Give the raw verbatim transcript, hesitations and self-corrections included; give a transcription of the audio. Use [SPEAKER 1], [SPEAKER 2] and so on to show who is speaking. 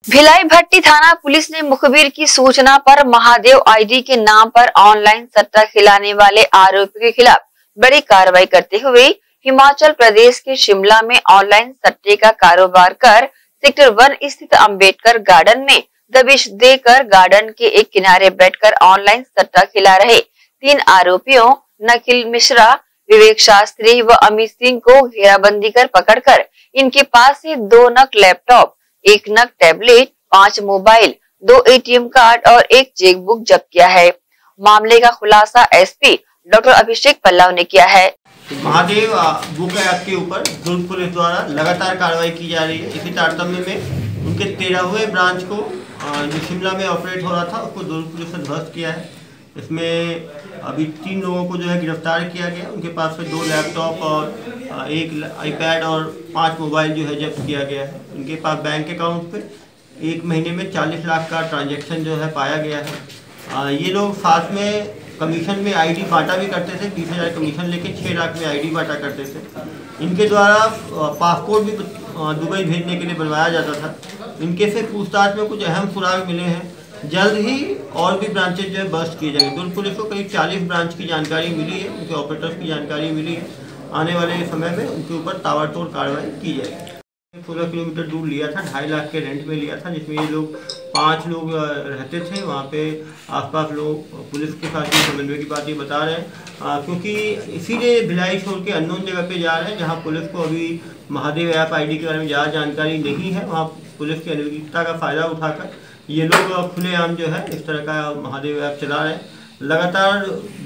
[SPEAKER 1] भिलाई भट्टी थाना पुलिस ने मुखबिर की सूचना पर महादेव आईडी के नाम पर ऑनलाइन सट्टा खिलाने वाले आरोपी के खिलाफ बड़ी कार्रवाई करते हुए हिमाचल प्रदेश के शिमला में ऑनलाइन सट्टे का कारोबार कर सेक्टर वन स्थित अंबेडकर गार्डन में दबिश देकर गार्डन के एक किनारे बैठकर ऑनलाइन सट्टा खिला रहे तीन आरोपियों नकिल मिश्रा, विवेक शास्त्री व अमित सिंह को घेराबंदी कर पकड़कर इनके पास से दो नग लैपटॉप, एक नग टैबलेट, पांच मोबाइल, दो एटीएम कार्ड और एक चेक बुक जब्त किया है। मामले का खुलासा एसपी डॉक्टर अभिषेक पल्लव ने किया है।
[SPEAKER 2] महादेव बुक ऐप के ऊपर दुर्ग पुलिस द्वारा लगातार कार्रवाई की जा रही है। इसी तारतम्य में उनके तेरहवें ब्रांच को जो शिमला में ऑपरेट हो रहा था उसको दुर्ग पुलिस ने ध्वस्त किया है। इसमें अभी तीन लोगों को जो है गिरफ्तार किया गया। उनके पास से दो लैपटॉप और एक आईपैड और पांच मोबाइल जो है जब्त किया गया है। उनके पास बैंक अकाउंट पे एक महीने में चालीस लाख का ट्रांजैक्शन जो है पाया गया है। आ, ये लोग साथ में कमीशन में आईडी बांटा भी करते थे। बीस हज़ार कमीशन लेके छः लाख में आईडी बांटा करते थे। इनके द्वारा पासपोर्ट भी दुबई भेजने के लिए बनवाया जाता था। इनके से पूछताछ में कुछ अहम सुराग मिले हैं। जल्द ही और भी ब्रांचेज जो है बस्ट किए जाएंगे। दुर्ग पुलिस को करीब चालीस ब्रांच की जानकारी मिली है, उनके ऑपरेटर्स की जानकारी मिली है। आने वाले समय में उनके ऊपर ताबड़तोड़ कार्रवाई की जाएगी। सोलह किलोमीटर दूर लिया था, ढाई लाख के रेंट में लिया था, जिसमें ये लोग पाँच लोग रहते थे। वहाँ पे आसपास लोग पुलिस के साथ ही समन्वय की बात ये बता रहे हैं, क्योंकि इसीलिए भिलाई छोड़ के अननोन जगह पे जा रहे हैं जहाँ पुलिस को अभी महादेव ऐप आईडी के बारे में ज़्यादा जानकारी नहीं है। वहाँ पुलिस की अनियमितता का फ़ायदा उठाकर ये लोग खुलेआम जो है इस तरह का महादेव ऐप चला रहे हैं। लगातार